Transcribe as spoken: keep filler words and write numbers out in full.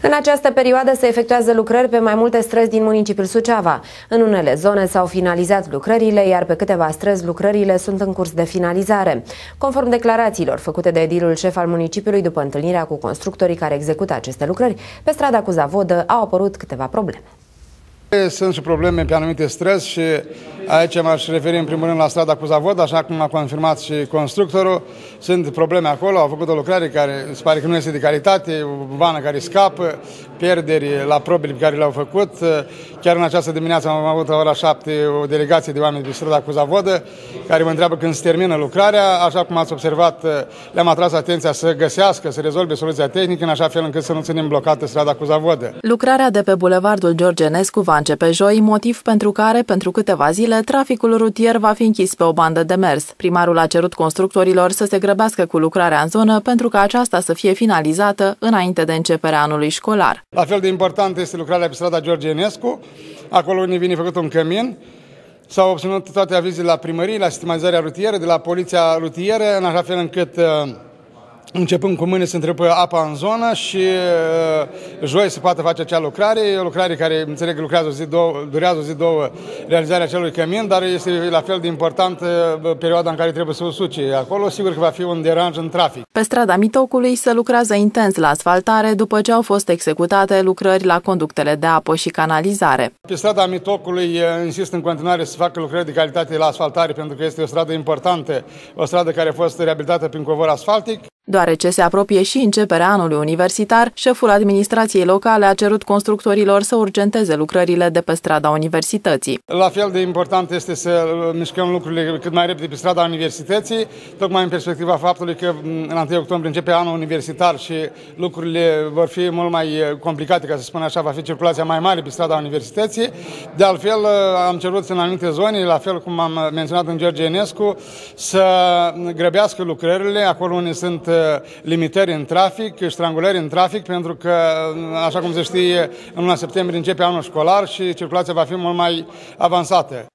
În această perioadă se efectuează lucrări pe mai multe străzi din municipiul Suceava. În unele zone s-au finalizat lucrările, iar pe câteva străzi lucrările sunt în curs de finalizare. Conform declarațiilor făcute de edilul șef al municipiului după întâlnirea cu constructorii care execută aceste lucrări, pe strada Cuzavodă au apărut câteva probleme. Sunt și probleme pe anumite străzi și aici m-aș referi în primul rând la strada Cuzavodă, așa cum a confirmat și constructorul. Sunt probleme acolo, au făcut o lucrare care se pare că nu este de calitate, o vană care scapă, pierderi la probele pe care le-au făcut. Chiar în această dimineață am avut la ora șapte o delegație de oameni pe strada Cuzavodă care mă întreabă când se termină lucrarea. Așa cum ați observat, le-am atras atenția să găsească, să rezolve soluția tehnică în așa fel încât să nu ținem blocată strada Cuzavodă. Lucrarea de pe bulevardul George Enescu va începe joi, motiv pentru care, pentru câteva zile, traficul rutier va fi închis pe o bandă de mers. Primarul a cerut constructorilor să se grăbească cu lucrarea în zonă pentru ca aceasta să fie finalizată înainte de începerea anului școlar. La fel de important este lucrarea pe strada George Enescu, acolo unde vine făcut un cămin. S-au obținut toate avizele la primărie, la sistematizarea rutieră, de la poliția rutieră, în așa fel încât începând cu mâine se întrepă apa în zonă și uh, joi se poate face acea lucrare. E o lucrare care, înțeleg, lucrează o zi, două, durează o zi, două realizarea acelui cămin, dar este la fel de important uh, perioada în care trebuie să o suce. Acolo sigur că va fi un deranj în trafic. Pe strada Mitocului se lucrează intens la asfaltare după ce au fost executate lucrări la conductele de apă și canalizare. Pe strada Mitocului insist în continuare să facă lucrări de calitate la asfaltare pentru că este o stradă importantă, o stradă care a fost reabilitată prin covor asfaltic. Deoarece se apropie și începerea anului universitar, șeful administrației locale a cerut constructorilor să urgenteze lucrările de pe strada Universității. La fel de important este să mișcăm lucrurile cât mai repede pe strada Universității, tocmai în perspectiva faptului că în întâi octombrie începe anul universitar și lucrurile vor fi mult mai complicate, ca să spun așa, va fi circulația mai mare pe strada Universității. De altfel, am cerut în anumite zone, la fel cum am menționat în George Enescu, să grăbească lucrările acolo unde sunt limitări în trafic, strangulări în trafic, pentru că, așa cum se știe, în luna septembrie începe anul școlar și circulația va fi mult mai avansată.